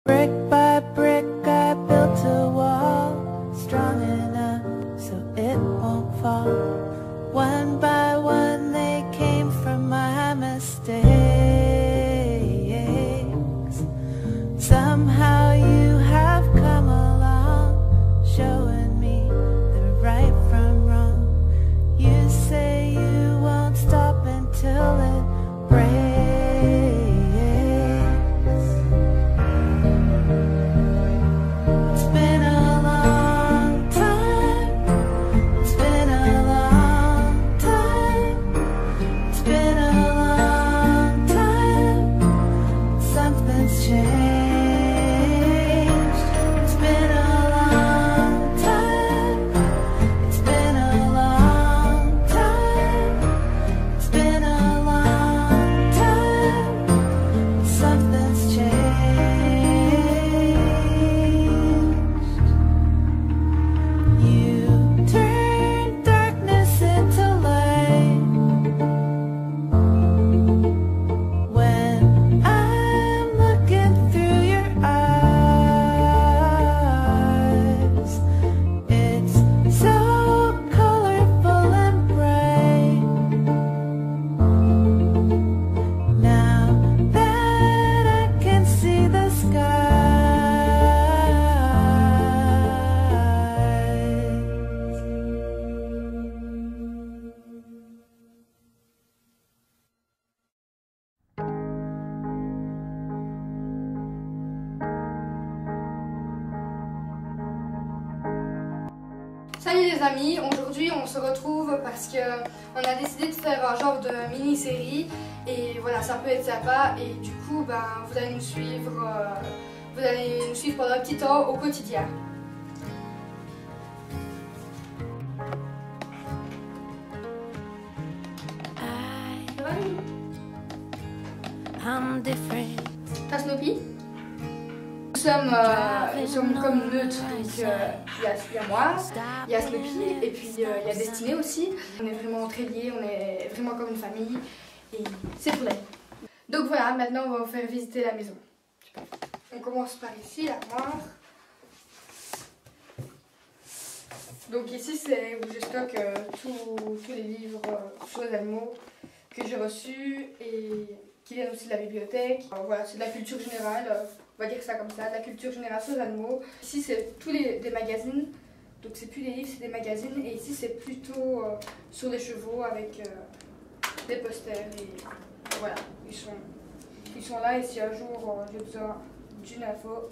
Brick by brick I built a wall, strong enough so it won't fall. One by one they came from my mistakes. Somehow you have come along, showing me the right from wrong. You say you won't stop until it breaks. Salut les amis, aujourd'hui on se retrouve parce que on a décidé de faire un genre de mini-série et voilà, ça peut être sympa et du coup vous allez nous suivre pendant un petit temps au quotidien. T'as Snoopy? Nous sommes comme neutres, donc il y a moi, il y a Snoopy et puis il y a Destinée aussi. On est vraiment très liés, on est vraiment comme une famille et c'est vrai. Donc voilà, maintenant on va vous faire visiter la maison. On commence par ici, l'armoire. Donc ici c'est où je stocke tous les livres sur les animaux que j'ai reçus et qui viennent aussi de la bibliothèque. Voilà, c'est de la culture générale. On va dire ça comme ça, de la culture générale sur les animaux. Ici c'est tous des magazines, donc c'est plus des livres, c'est des magazines. Et ici c'est plutôt sur les chevaux avec des posters. Et voilà, ils sont là et si un jour j'ai besoin d'une info,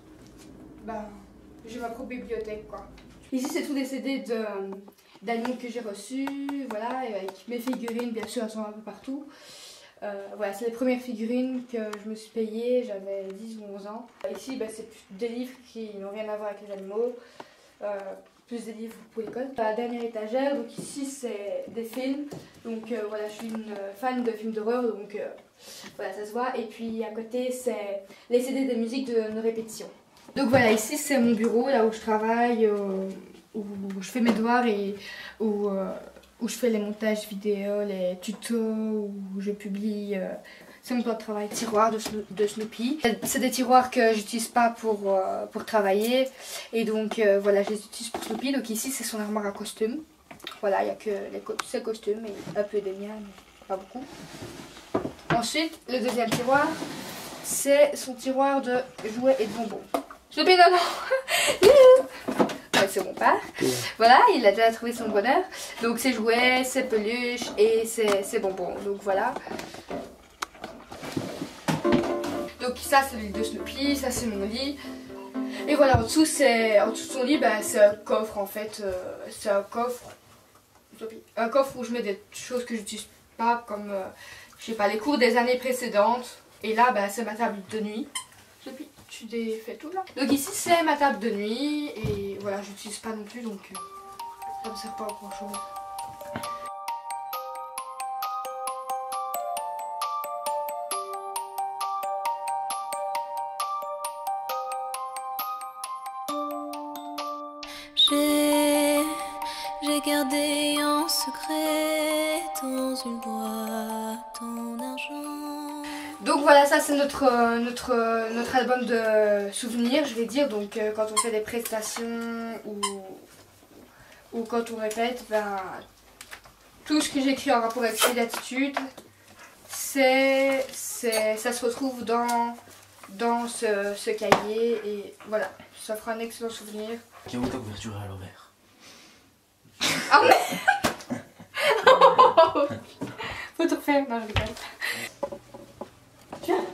j'ai ma propre bibliothèque quoi. Ici c'est tous des CD d'animaux que j'ai reçus, voilà, et avec mes figurines, bien sûr elles sont un peu partout. Voilà, c'est les premières figurines que je me suis payées, j'avais 10 ou 11 ans. Ici, c'est des livres qui n'ont rien à voir avec les animaux, plus des livres pour l'école. La dernière étagère, donc ici c'est des films, donc voilà, je suis une fan de films d'horreur, donc voilà, ça se voit. Et puis à côté, c'est les CD de musique de nos répétitions. Donc voilà, ici c'est mon bureau, là où je travaille, où je fais mes devoirs et où je fais les montages vidéo, les tutos, où je publie. C'est mon plan de travail. Tiroir de Snoopy. C'est des tiroirs que j'utilise pas pour travailler. Et donc voilà, je les utilise pour Snoopy. Donc ici c'est son armoire à costumes. Voilà, il n'y a que ses costumes et un peu des miens, mais pas beaucoup. Ensuite, le deuxième tiroir, c'est son tiroir de jouets et de bonbons. Snoopy, non, non. C'est mon père. Voilà, il a déjà trouvé son bonheur. Donc ses jouets, ses peluches et ses bonbons. Donc voilà. Donc ça c'est le lit de Snoopy, ça c'est mon lit. Et voilà, en dessous de son lit, c'est un coffre en fait. C'est un coffre. Un coffre où je mets des choses que j'utilise pas, comme je sais pas, les cours des années précédentes. Et là c'est ma table de nuit. Snoopy, tu défais tout là. Donc ici c'est ma table de nuit et voilà, j'utilise pas non plus donc ça me sert pas à grand chose. J'ai gardé en secret dans une boîte en argent. Donc voilà, ça c'est notre album de souvenirs, je vais dire. Donc quand on fait des prestations ou quand on répète, ben, tout ce que j'écris en rapport avec cette attitude, ça se retrouve dans ce cahier. Et voilà, ça fera un excellent souvenir. Qui a ta couverture à l'envers. Ah mais faut tout refaire, non je rigole. Tiens.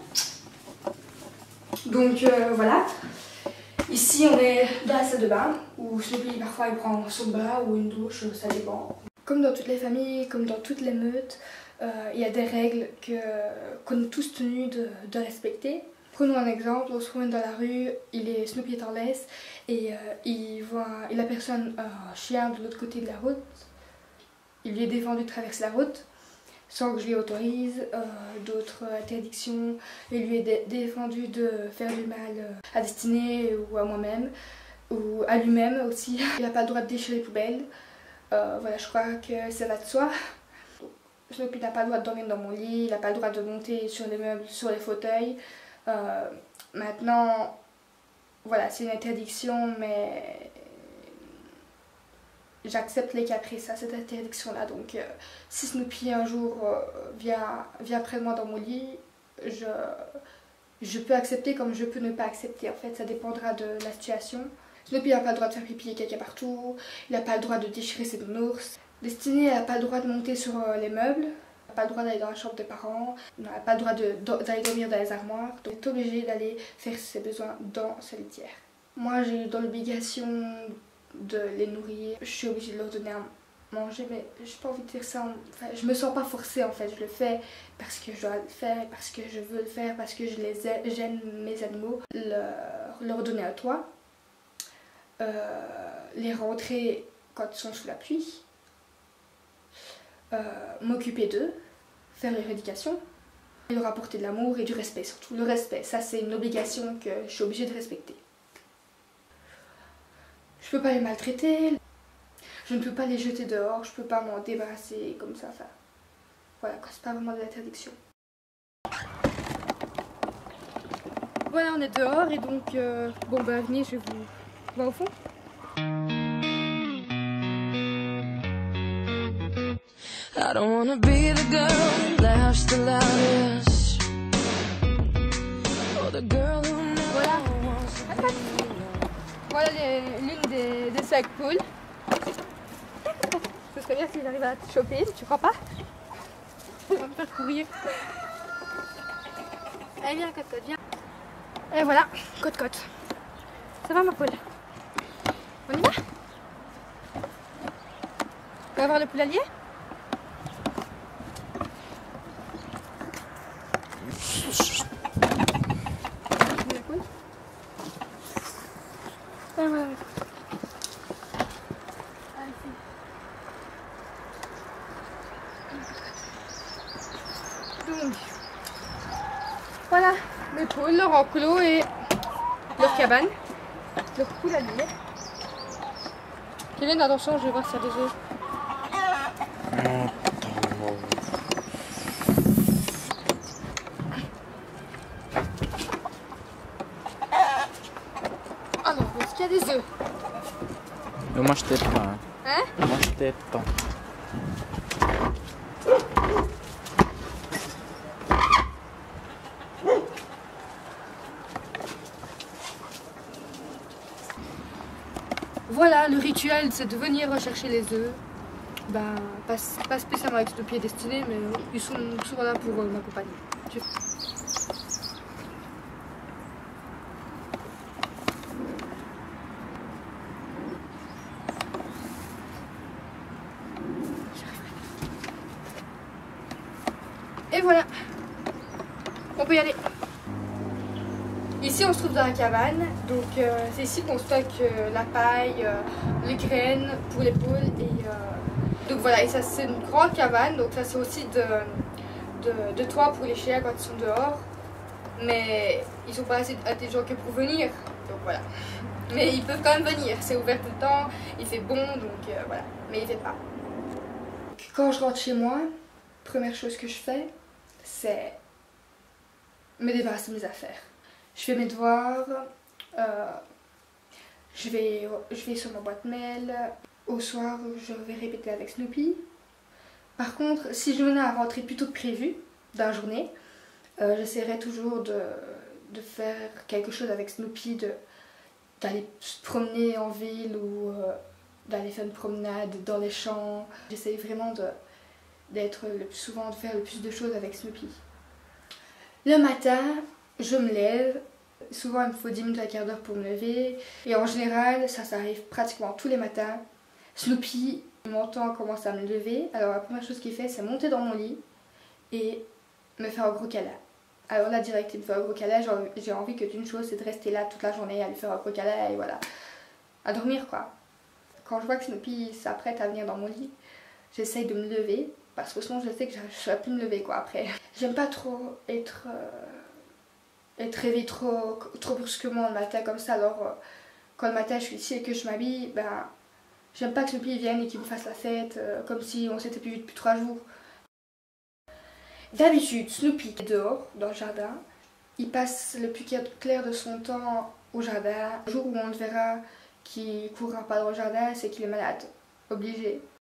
Donc voilà, ici on est dans la salle de bain où Snoopy parfois il prend son bain ou une douche, ça dépend. Comme dans toutes les familles, comme dans toutes les meutes, il y a des règles qu'on est tous tenus de respecter. Prenons un exemple, on se promène dans la rue, Snoopy est en laisse et il aperçoit un chien de l'autre côté de la route. Il lui est défendu de traverser la route sans que je lui autorise. D'autres interdictions, il lui est défendu de faire du mal à Destinée ou à moi-même ou à lui-même aussi. Il n'a pas le droit de déchirer les poubelles. Voilà, je crois que ça va de soi. Snoopy n'a pas le droit de dormir dans mon lit, il n'a pas le droit de monter sur les meubles, sur les fauteuils. Maintenant, voilà, c'est une interdiction, mais j'accepte les caprices à cette interdiction-là. Donc, si Snoopy un jour vient près de moi dans mon lit, je peux accepter comme je peux ne pas accepter. En fait, ça dépendra de la situation. Snoopy n'a pas le droit de faire pipi et caca partout, il n'a pas le droit de déchirer ses nounours. Destinée n'a pas le droit de monter sur les meubles, n'a pas le droit d'aller dans la chambre des parents, n'a pas le droit d'aller dormir dans les armoires, donc est obligé d'aller faire ses besoins dans sa litière. Moi j'ai eu dans l'obligation de les nourrir, je suis obligée de leur donner à manger, mais j'ai pas envie de dire ça, enfin, je me sens pas forcée en fait, je le fais parce que je dois le faire, parce que je veux le faire, parce que j'aime mes animaux, leur donner un toit, les rentrer quand ils sont sous la pluie, m'occuper d'eux, faire leur éducation, et leur apporter de l'amour et du respect, surtout le respect. Ça c'est une obligation que je suis obligée de respecter. Je peux pas les maltraiter, je ne peux pas les jeter dehors, je peux pas m'en débarrasser comme ça, enfin voilà, c'est pas vraiment de l'interdiction. Voilà, on est dehors et donc bon bah venez, je vais vous voir au fond. I don't wanna be the girl that laughs the loudest or the girl who never wants to be alone. Voilà l'une des 5 poules. Ce serait bien si j'arrive à te choper, tu crois pas? On va me faire courir. Allez viens Cote-Cote, viens. Et voilà, Cote-Cote. Ça va ma poule? On y va? On va voir le poulalier? Donc, voilà mes poules, leur enclos et leur cabane, leur poulalier. Kevin, attention, je vais voir s'il y a des œufs. Alors, est-ce qu'il y a des œufs? Moi je t'aide pas. Hein? Moi je t'aide pas. Voilà, le rituel c'est de venir rechercher les œufs. Ben, pas spécialement avec Snoopy et Destinée, mais ils sont souvent là pour m'accompagner. Et voilà, on peut y aller. Ici on se trouve dans la cabane, donc c'est ici qu'on stocke la paille, les graines pour les poules et donc voilà, et ça c'est une grande cabane, donc ça c'est aussi de toit pour les chiens quand ils sont dehors, mais ils sont pas assez intelligents que pour venir, donc voilà. Mais ils peuvent quand même venir, c'est ouvert tout le temps, il fait bon, donc voilà, mais il fait pas. Quand je rentre chez moi, première chose que je fais, c'est me débarrasser de mes affaires. Je fais mes devoirs, je vais sur ma boîte mail. Au soir, je vais répéter avec Snoopy. Par contre, si je venais à rentrer plus tôt que prévu dans la journée, j'essaierai toujours de faire quelque chose avec Snoopy, d'aller se promener en ville ou d'aller faire une promenade dans les champs. J'essaie vraiment d'être le plus souvent, de faire le plus de choses avec Snoopy. Le matin, je me lève. Souvent, il me faut 10 minutes à quart d'heure pour me lever. Et en général, ça arrive pratiquement tous les matins. Snoopy m'entend commencer à me lever. Alors la première chose qu'il fait, c'est monter dans mon lit et me faire un gros câlin. Alors là, direct, il me fait un gros câlin. J'ai envie que d'une chose, c'est de rester là toute la journée à lui faire un gros câlin et voilà. À dormir, quoi. Quand je vois que Snoopy s'apprête à venir dans mon lit, j'essaye de me lever. Parce que sinon, je sais que je ne saurais plus me lever, quoi, après. J'aime pas trop être réveillée trop brusquement le matin comme ça. Alors, quand le matin, je suis ici et que je m'habille, ben, j'aime pas que Snoopy vienne et qu'il me fasse la fête, comme si on s'était plus vu depuis 3 jours. D'habitude, Snoopy est dehors, dans le jardin. Il passe le plus clair de son temps au jardin. Le jour où on le verra qu'il ne courra pas dans le jardin, c'est qu'il est malade. Obligé.